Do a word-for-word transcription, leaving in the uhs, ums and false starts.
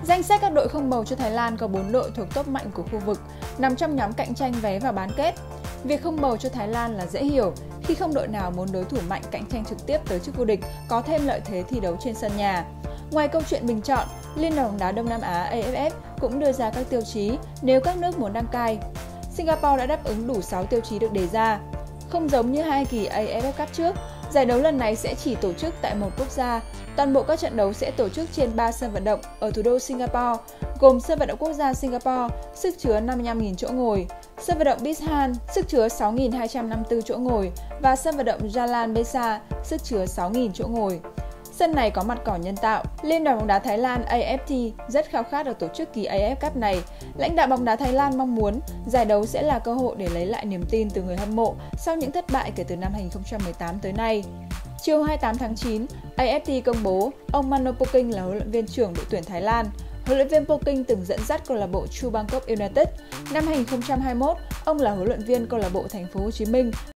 Danh sách các đội không bầu cho Thái Lan có bốn đội thuộc top mạnh của khu vực, nằm trong nhóm cạnh tranh vé vào bán kết. Việc không bầu cho Thái Lan là dễ hiểu, khi không đội nào muốn đối thủ mạnh cạnh tranh trực tiếp tới chức vô địch có thêm lợi thế thi đấu trên sân nhà. Ngoài câu chuyện bình chọn, Liên đoàn bóng đá Đông Nam Á A F F cũng đưa ra các tiêu chí nếu các nước muốn đăng cai. Singapore đã đáp ứng đủ sáu tiêu chí được đề ra. Không giống như hai kỳ A F F Cup trước, giải đấu lần này sẽ chỉ tổ chức tại một quốc gia. Toàn bộ các trận đấu sẽ tổ chức trên ba sân vận động ở thủ đô Singapore, gồm sân vận động quốc gia Singapore, sức chứa năm mươi lăm nghìn chỗ ngồi, sân vận động Bishan, sức chứa sáu nghìn hai trăm năm mươi tư chỗ ngồi và sân vận động Jalan Besar, sức chứa sáu nghìn chỗ ngồi. Sân này có mặt cỏ nhân tạo. Liên đoàn bóng đá Thái Lan A F T rất khao khát được tổ chức kỳ A F F Cup này. Lãnh đạo bóng đá Thái Lan mong muốn giải đấu sẽ là cơ hội để lấy lại niềm tin từ người hâm mộ sau những thất bại kể từ năm hai nghìn không trăm mười tám tới nay. Chiều hai mươi tám tháng chín, A F T công bố ông Mano Poking là huấn luyện viên trưởng đội tuyển Thái Lan. Huấn luyện viên Poking từng dẫn dắt câu lạc bộ Chu Bangkok United. Năm hai nghìn không trăm hai mươi mốt, ông là huấn luyện viên câu lạc bộ Thành phố Hồ Chí Minh